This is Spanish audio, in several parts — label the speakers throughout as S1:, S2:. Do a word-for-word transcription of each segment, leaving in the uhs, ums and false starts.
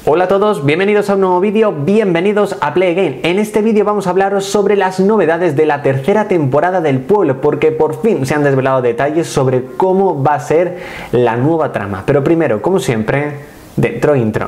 S1: Hola a todos, bienvenidos a un nuevo vídeo, bienvenidos a Play Again. En este vídeo vamos a hablaros sobre las novedades de la tercera temporada del Pueblo, porque por fin se han desvelado detalles sobre cómo va a ser la nueva trama. Pero primero, como siempre, dentro intro.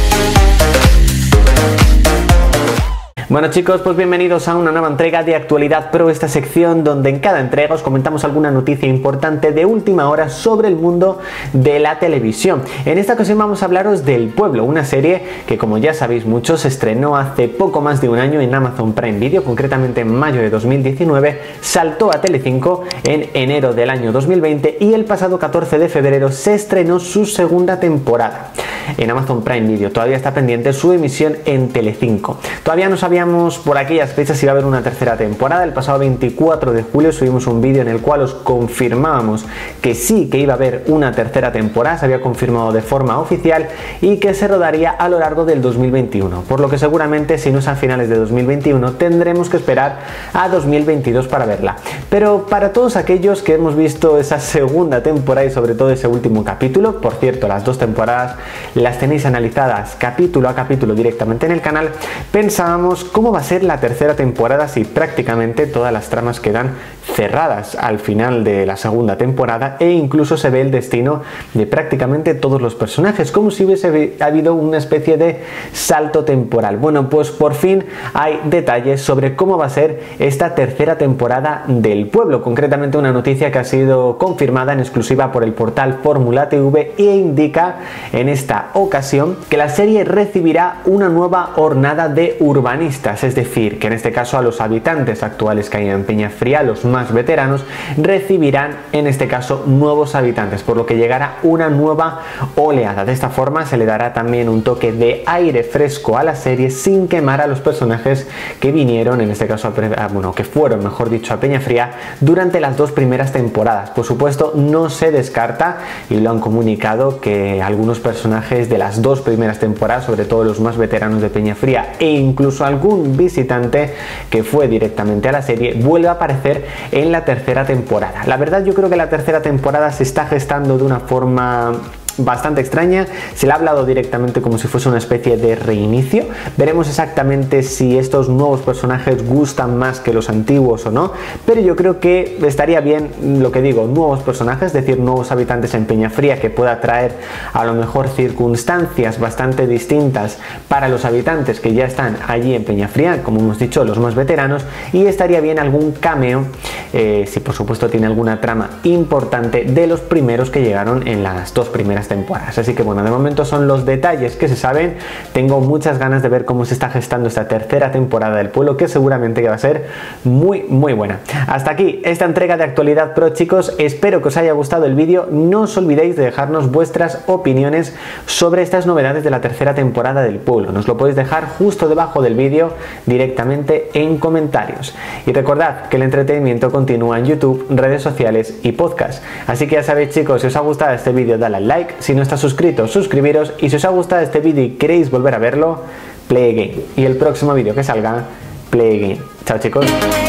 S1: Bueno chicos, pues bienvenidos a una nueva entrega de Actualidad Pro, esta sección donde en cada entrega os comentamos alguna noticia importante de última hora sobre el mundo de la televisión. En esta ocasión vamos a hablaros del Pueblo, una serie que, como ya sabéis muchos, se estrenó hace poco más de un año en Amazon Prime Video, concretamente en mayo de dos mil diecinueve, saltó a Telecinco en enero del año dos mil veinte y el pasado catorce de febrero se estrenó su segunda temporada en Amazon Prime Video. Todavía está pendiente su emisión en Telecinco. Todavía no sabíamos por aquellas fechas si iba a haber una tercera temporada. El pasado veinticuatro de julio subimos un vídeo en el cual os confirmábamos que sí que iba a haber una tercera temporada, se había confirmado de forma oficial y que se rodaría a lo largo del dos mil veintiuno, por lo que seguramente, si no es a finales de dos mil veintiuno, tendremos que esperar a dos mil veintidós para verla. Pero para todos aquellos que hemos visto esa segunda temporada y sobre todo ese último capítulo, por cierto, las dos temporadas las tenéis analizadas capítulo a capítulo directamente en el canal, pensábamos cómo va a ser la tercera temporada si prácticamente todas las tramas quedan cerradas al final de la segunda temporada e incluso se ve el destino de prácticamente todos los personajes, como si hubiese habido una especie de salto temporal. Bueno, pues por fin hay detalles sobre cómo va a ser esta tercera temporada del Pueblo, concretamente una noticia que ha sido confirmada en exclusiva por el portal Fórmula T V e indica en esta ocasión que la serie recibirá una nueva hornada de urbanistas, es decir, que en este caso a los habitantes actuales que hay en Peñafría, los más veteranos, recibirán en este caso nuevos habitantes, por lo que llegará una nueva oleada. De esta forma se le dará también un toque de aire fresco a la serie sin quemar a los personajes que vinieron, en este caso, a, bueno, que fueron, mejor dicho, a Peñafría durante las dos primeras temporadas. Por supuesto, no se descarta, y lo han comunicado, que algunos personajes de las dos primeras temporadas, sobre todo los más veteranos de Peñafría e incluso algún visitante que fue directamente a la serie, vuelva a aparecer en la tercera temporada. La verdad, yo creo que la tercera temporada se está gestando de una forma bastante extraña. Se le ha hablado directamente como si fuese una especie de reinicio. Veremos exactamente si estos nuevos personajes gustan más que los antiguos o no, pero yo creo que estaría bien, lo que digo, nuevos personajes, es decir, nuevos habitantes en Peñafría, que pueda traer a lo mejor circunstancias bastante distintas para los habitantes que ya están allí en Peñafría, como hemos dicho, los más veteranos, y estaría bien algún cameo, eh, si por supuesto tiene alguna trama importante, de los primeros que llegaron en las dos primeras temporadas. Así que bueno, de momento son los detalles que se saben. Tengo muchas ganas de ver cómo se está gestando esta tercera temporada del Pueblo, que seguramente va a ser muy muy buena. Hasta aquí esta entrega de Actualidad Pro, chicos. Espero que os haya gustado el vídeo. No os olvidéis de dejarnos vuestras opiniones sobre estas novedades de la tercera temporada del Pueblo. Nos lo podéis dejar justo debajo del vídeo directamente en comentarios. Y recordad que el entretenimiento continúa en YouTube, redes sociales y podcast. Así que ya sabéis, chicos, si os ha gustado este vídeo, dale al like. Si no estáis suscritos, suscribiros, y si os ha gustado este vídeo y queréis volver a verlo, Play Again. Y el próximo vídeo que salga, Play Again. Chao, chicos.